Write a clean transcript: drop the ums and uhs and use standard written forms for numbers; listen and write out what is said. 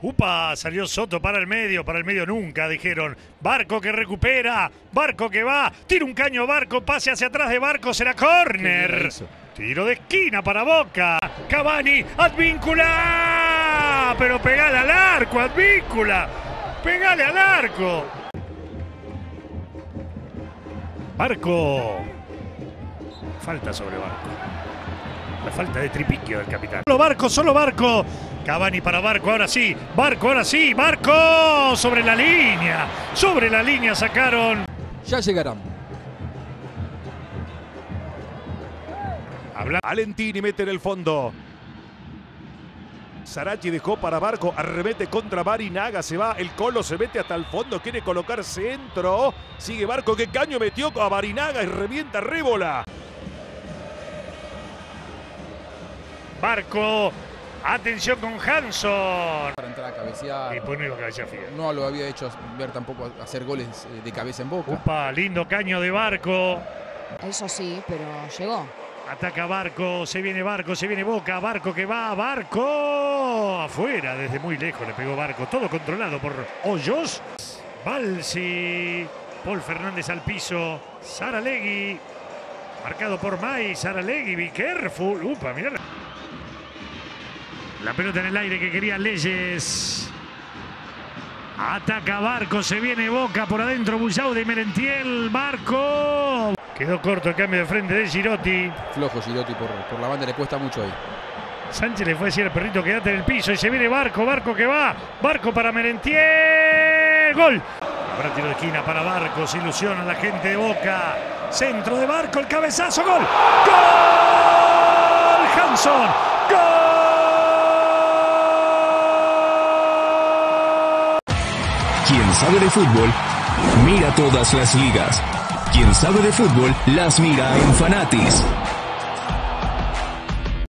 Upa, salió Soto para el medio nunca, dijeron. Barco que recupera, Barco que va, tira un caño Barco, pase hacia atrás de Barco, será córner. Tiro de esquina para Boca. Cavani, Advíncula. Pero pegale al arco, Advíncula. Pegale al arco. Barco. Falta sobre Barco. La falta de tripiquio del capitán. Solo Barco. Cavani para Barco, ahora sí. Barco, ahora sí. Barco. Sobre la línea sacaron. Ya llegarán. Valentini mete en el fondo. Sarachi dejó para Barco, arremete contra Barinaga, se va, el Colo se mete hasta el fondo, quiere colocar centro. Sigue Barco, que caño metió a Barinaga y revienta Rébola. Barco, atención con Hanson. Para entrar a cabecear. Y pues no iba a cabecear Fidel. No lo había hecho ver tampoco hacer goles de cabeza en Boca. Upa, lindo caño de Barco. Eso sí, pero llegó. Ataca Barco, se viene Boca, Barco que va, Barco. Afuera, desde muy lejos le pegó Barco. Todo controlado por Hoyos. Balsi, Paul Fernández al piso, Saralegui. Marcado por May, Saralegui, be careful. Upa, mirá. La pelota en el aire que quería Leyes. Ataca Barco, se viene Boca por adentro, Bullao de Merentiel, Barco. Quedó corto el cambio de frente de Girotti. Flojo Girotti por la banda, le cuesta mucho ahí. Sánchez le fue a decir al perrito quédate en el piso y se viene Barco, Barco que va. Barco para Merentiel. Gol. Habrá tiro de esquina para Barco, se ilusiona la gente de Boca. Centro de Barco, el cabezazo, gol. ¡Gol! Hanson. ¡Gol! Quien sabe de fútbol, mira todas las ligas. Quien sabe de fútbol, las mira en Fanatis.